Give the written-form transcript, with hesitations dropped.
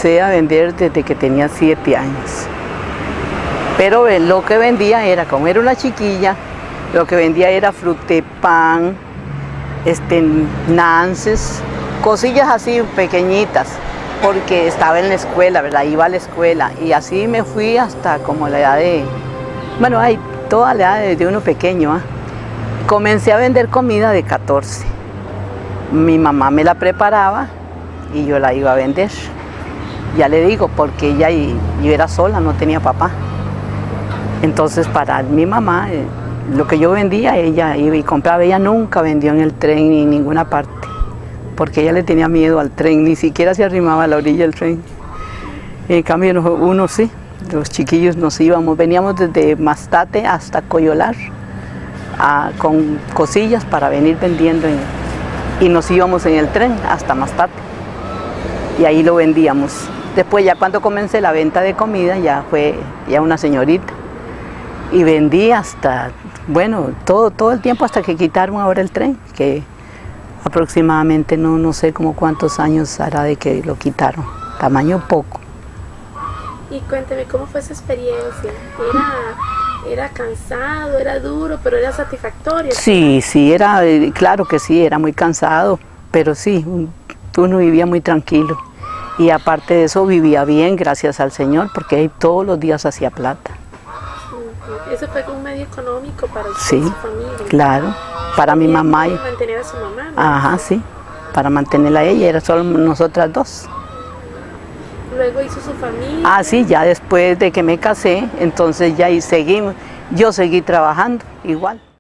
comencé a vender desde que tenía 7 años. Pero lo que vendía era, como era una chiquilla, lo que vendía era frutepán, nances, cosillas así pequeñitas, porque estaba en la escuela, ¿verdad? Iba a la escuela y así me fui hasta como la edad de, bueno, hay toda la edad de uno pequeño, ¿eh? Comencé a vender comida de 14. Mi mamá me la preparaba y yo la iba a vender. Ya le digo, porque yo era sola, no tenía papá. Entonces para mi mamá, lo que yo vendía, ella iba y compraba. Ella nunca vendió en el tren ni en ninguna parte, porque ella le tenía miedo al tren, ni siquiera se arrimaba a la orilla del tren. En cambio uno sí, los chiquillos nos íbamos, veníamos desde Mastate hasta Coyolar, con cosillas para venir vendiendo y nos íbamos en el tren hasta Mastate y ahí lo vendíamos. Después ya cuando comencé la venta de comida ya fue ya una señorita y vendí hasta, bueno, todo el tiempo hasta que quitaron ahora el tren, que aproximadamente no sé como cuántos años hará de que lo quitaron, tamaño poco. Y cuénteme, ¿cómo fue esa experiencia? ¿Era cansado, era duro, pero era satisfactorio? Sí, era, claro que sí, era muy cansado, pero sí, uno vivía muy tranquilo. Y aparte de eso vivía bien, gracias al Señor, porque ahí todos los días hacía plata. ¿Eso fue un medio económico para usted y su familia? Claro, para mi mamá. ¿Para mantener a su mamá? ¿No? Ajá, sí, para mantenerla a ella, era solo nosotras dos. ¿Luego hizo su familia? Ah, sí, ya después de que me casé, entonces ya ahí seguimos. Yo seguí trabajando igual.